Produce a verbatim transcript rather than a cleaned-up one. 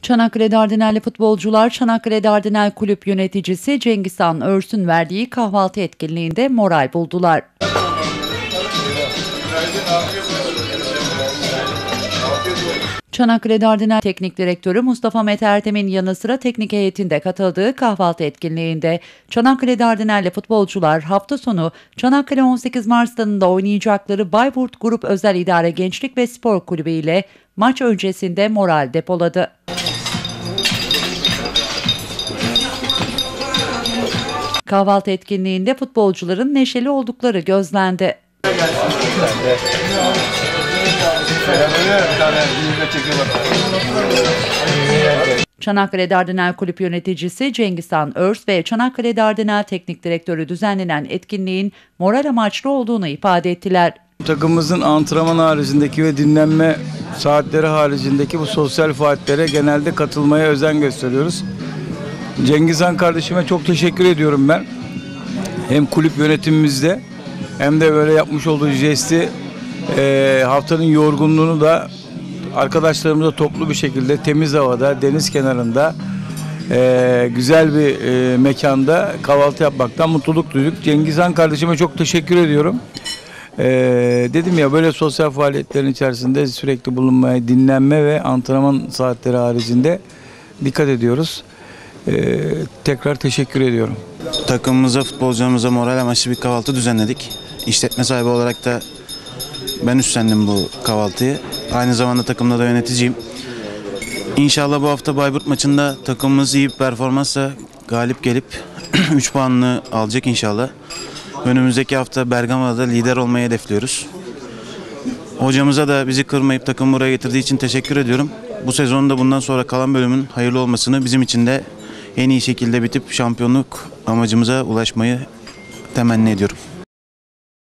Çanakkale Dardanelli futbolcular Çanakkale Dardanel Kulüp yöneticisi Cengiz Han Örs'ün verdiği kahvaltı etkinliğinde moral buldular. Çanakkale Dardanel Teknik Direktörü Mustafa Mete Erdem'in yanı sıra teknik heyetinde katıldığı kahvaltı etkinliğinde Çanakkale Dardanelli futbolcular hafta sonu Çanakkale on sekiz Mart stadında oynayacakları Bayburt Grup Özel İdare Gençlik ve Spor Kulübü ile maç öncesinde moral depoladı. Kahvaltı etkinliğinde futbolcuların neşeli oldukları gözlendi. Çanakkale Dardanel Kulüp yöneticisi Cengiz Han Örs ve Çanakkale Dardanel Teknik Direktörü düzenlenen etkinliğin moral amaçlı olduğunu ifade ettiler. Takımımızın antrenman haricindeki ve dinlenme saatleri haricindeki bu sosyal faaliyetlere genelde katılmaya özen gösteriyoruz. Cengiz Han kardeşime çok teşekkür ediyorum ben. Hem kulüp yönetimimizde hem de böyle yapmış olduğu jesti e, haftanın yorgunluğunu da arkadaşlarımızla toplu bir şekilde temiz havada, deniz kenarında e, güzel bir e, mekanda kahvaltı yapmaktan mutluluk duyduk. Cengiz Han kardeşime çok teşekkür ediyorum. E, dedim ya böyle sosyal faaliyetlerin içerisinde sürekli bulunmaya, dinlenme ve antrenman saatleri haricinde dikkat ediyoruz. Ee, tekrar teşekkür ediyorum. Takımımıza, futbolcularımıza moral amaçlı bir kahvaltı düzenledik. İşletme sahibi olarak da ben üstlendim bu kahvaltıyı. Aynı zamanda takımda da yöneticiyim. İnşallah bu hafta Bayburt maçında takımımız iyi bir performansla galip gelip üç puanını alacak inşallah. Önümüzdeki hafta Bergama'da lider olmayı hedefliyoruz. Hocamıza da bizi kırmayıp takımı buraya getirdiği için teşekkür ediyorum. Bu sezonun da bundan sonra kalan bölümün hayırlı olmasını, bizim için de en iyi şekilde bitip şampiyonluk amacımıza ulaşmayı temenni ediyorum.